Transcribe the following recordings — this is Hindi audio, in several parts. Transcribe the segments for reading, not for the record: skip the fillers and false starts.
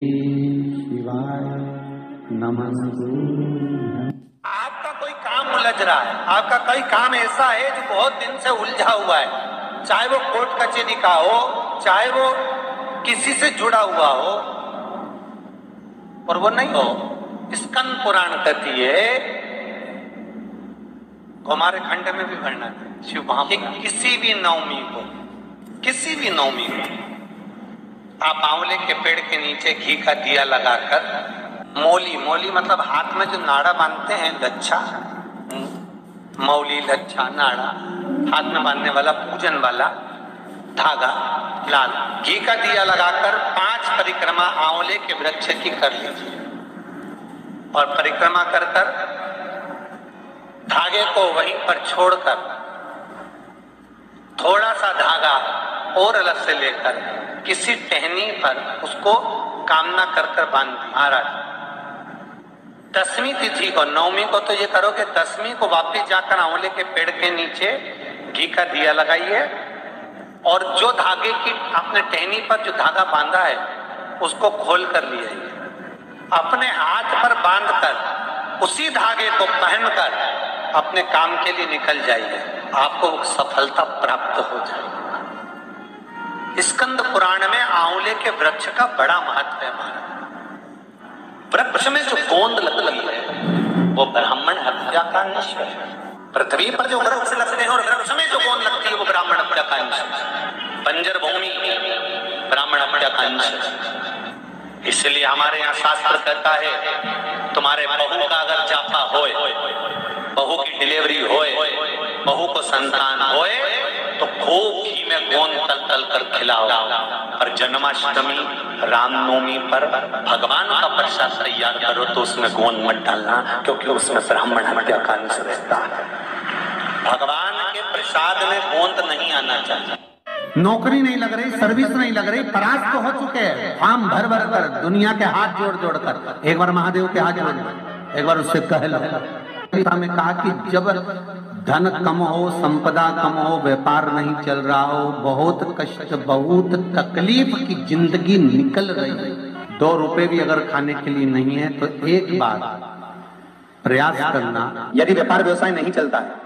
शिवाय नमः। आपका कोई काम उलझ रहा है, आपका कोई काम ऐसा है जो बहुत दिन से उलझा हुआ है, चाहे वो कोर्ट कचहरी का हो, चाहे वो किसी से जुड़ा हुआ हो, और वो नहीं हो, स्कंद पुराण कहती है, हमारे खंड में भी वर्णन है शिव महापुराण, किसी भी नवमी को आप आंवले के पेड़ के नीचे घी का दिया लगाकर मौली मतलब हाथ में जो नाड़ा बांधते हैं, लच्छा, मौली, लच्छा, नाड़ा, हाथ में बांधने वाला पूजन वाला धागा लाल, घी का दिया लगाकर 5 परिक्रमा आंवले के वृक्ष की कर लीजिए और परिक्रमा कर धागे को वहीं पर छोड़कर थोड़ा सा धागा और अलग से लेकर किसी टहनी पर उसको कामना कर बांध दी। महाराज 10वीं तिथि को, 9वीं को तो ये करोगे, 10वीं को वापस जाकर आंवले के पेड़ के नीचे घी का दिया लगाइए और जो धागे की आपने टहनी पर जो धागा बांधा है उसको खोल कर लिया, अपने हाथ पर बांधकर उसी धागे को पहनकर अपने काम के लिए निकल जाइए, आपको सफलता प्राप्त हो जाएगी। स्कंद पुराण में आंवले के वृक्ष का बड़ा महत्व है। वृक्ष में जो गोंद लगती है वो ब्राह्मण हत्या का अंश है। पृथ्वी पर जो वृक्ष लगते हैं और वृक्ष में जो गोंद लगती है वो ब्राह्मण हत्या का अंश है। बंजर भूमि ब्राह्मण हत्या का अंश है। इसलिए हमारे यहाँ शास्त्र कहता है, तुम्हारे बहू का अगर जापा होए, बहू की डिलीवरी होए, बहू को संतान होए, तो खूब घी में गोंद तल कर खिलाओ। और जन्माष्टमी, रामनवमी पर भगवान का प्रसाद तैयार करो तो उसमें गोंद मत डालना, क्योंकि उसमें ब्राह्मण हत्या का अंश रहता है। भगवान के प्रसाद में गोंद नहीं आना चाहिए। नौकरी नहीं लग रही, सर्विस नहीं लग रही, परास्त हो चुके हैं, फार्म भर कर दुनिया के हाथ जोड़ कर एक बार महादेव के हाथ जोड़, एक बार उससे कह लो। में कहा कि जब धन कम हो, संपदा कम हो, व्यापार नहीं चल रहा हो, बहुत कष्ट, बहुत तकलीफ की जिंदगी निकल रही है, 2 रुपए भी अगर खाने के लिए नहीं है तो एक बार प्रयास करना। यदि व्यापार व्यवसाय नहीं चलता है,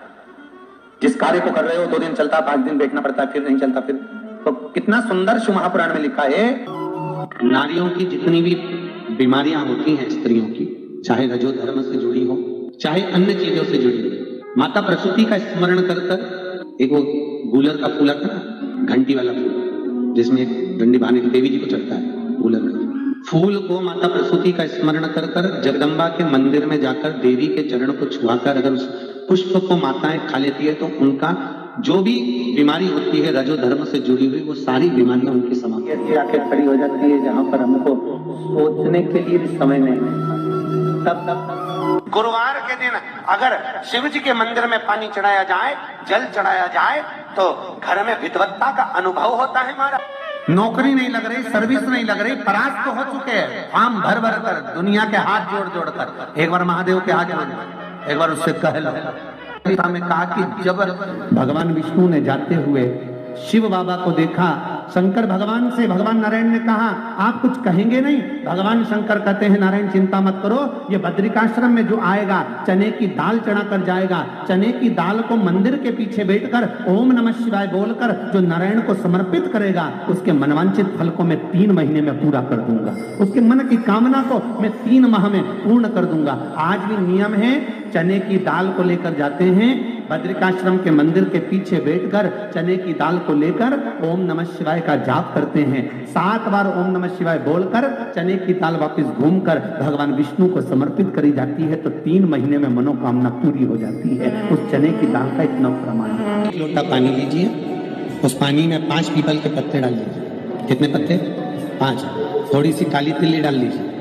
जिस कार्य को कर रहे हो 2 दिन चलता, 5 दिन देखना पड़ता है, फिर नहीं चलता, फिर तो कितना सुंदर शिव महापुराण में लिखा है, नारियों की जितनी भी बीमारियां होती हैं, स्त्रियों की, चाहे रजो धर्म से जुड़ी हो, चाहे अन्य चीजों से जुड़ी हो, माता प्रसूति का स्मरण कर एक वो गूलर का फूल आता है, घंटी वाला फूल, जिसमें एक डंडी बांधे देवी जी को चढ़ता है, गूलर का फूल को माता प्रसूति का स्मरण कर जगदम्बा के मंदिर में जाकर देवी के चरण को छुआकर अगर उस पुष्प को माताएं खा लेती है तो उनका जो भी बीमारी होती है रजो धर्म से जुड़ी हुई, वो सारी बीमारियां उनकी समाप्त आके खड़ी हो जाती है, जहां पर हमको सोचने के लिए भी समय नहीं। तब गुरुवार के दिन अगर शिव जी के मंदिर में पानी चढ़ाया जाए, जल चढ़ाया जाए, तो घर में विद्वत्ता का अनुभव होता है। हमारा नौकरी नहीं लग रही, सर्विस नहीं लग रही, परास्त हो चुके हैं, फार्म भर कर दुनिया के हाथ जोड़ कर एक बार महादेव के हाथ जोड़, एक बार उससे कह लो। में कहा कि जब भगवान विष्णु ने जाते हुए शिव बाबा को देखा, शंकर भगवान से, भगवान नारायण ने कहा आप कुछ कहेंगे नहीं? भगवान शंकर कहते हैं नारायण चिंता मत करो, ये बद्रिकाश्रम में जो आएगा चने की दाल चढ़ा कर जाएगा, चने की दाल को मंदिर के पीछे बैठकर ओम नमः शिवाय बोलकर जो नारायण को समर्पित करेगा, उसके मनवांछित फल को मैं 3 महीने में पूरा कर दूंगा, उसके मन की कामना को मैं 3 माह में पूर्ण कर दूंगा। आज भी नियम है, चने की दाल को लेकर जाते हैं, बद्रिकाश्रम के मंदिर के पीछे बैठकर चने की दाल को लेकर ओम नमः शिवाय का जाप करते हैं, 7 बार ओम नमः शिवाय बोलकर चने की दाल वापस घूमकर भगवान विष्णु को समर्पित करी जाती है, तो 3 महीने में मनोकामना पूरी हो जाती है। उस चने की दाल का इतना प्रमाण है। 1 लोटा पानी लीजिए, उस पानी में 5 पीपल के पत्ते डाल लीजिए। कितने पत्ते? 5। थोड़ी सी काली तिल्ली डाल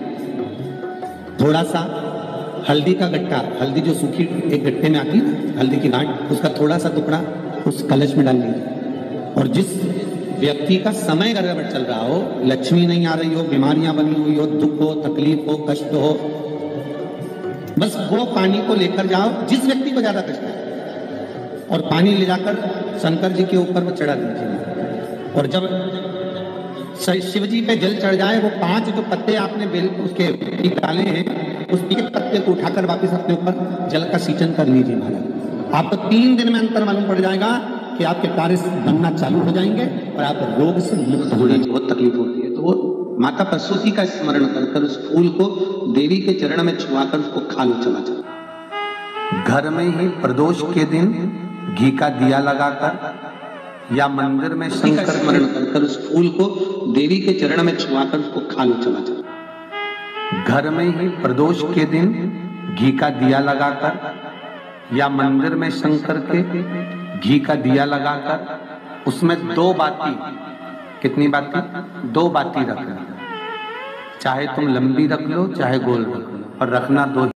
लीजिए, थोड़ा सा हल्दी का गट्टा, हल्दी जो सूखी एक गट्टे में आती है ना, हल्दी की गांठ, उसका थोड़ा सा टुकड़ा उस कलश में डाल लीजिए। और जिस व्यक्ति का समय गड़बड़ चल रहा हो, लक्ष्मी नहीं आ रही हो, बीमारियां बनी हुई हो, दुख हो, तकलीफ हो, कष्ट हो, बस वो पानी को लेकर जाओ जिस व्यक्ति को ज्यादा कष्ट है, और पानी ले जाकर शंकर जी के ऊपर वो चढ़ा दीजिए। और जब शिव जी पे जल चढ़ जाए, वो 5 जो पत्ते आपने बेल उसके डाले हैं, उस एक पत्ते को उठाकर वापस अपने ऊपर जल का सिंचन कर लीजिए महाराज। आपको 3 दिन में अंतर मालूम पड़ जाएगा कि आपके कार्य बनना चालू हो जाएंगे और आप रोग से मुक्त हो जाएंगे। बहुत तकलीफ होती है तो वो माता प्रसूति का स्मरण कर उस फूल को देवी के चरण में छुआकर उसको खा लो चला चला। घर में ही प्रदोष के दिन घी का दिया लगाकर या मंदिर में शंकर स्मरण कर उस फूल को देवी के चरण में छुआकर उसको खा लो चला चला। घर में ही प्रदोष के दिन घी का दिया लगाकर या मंदिर में शंकर के घी का दिया लगाकर उसमें 2 बाती, कितनी बाती? 2 बाती रखना। चाहे तुम लंबी रख लो चाहे गोल रख लो, पर रखना 2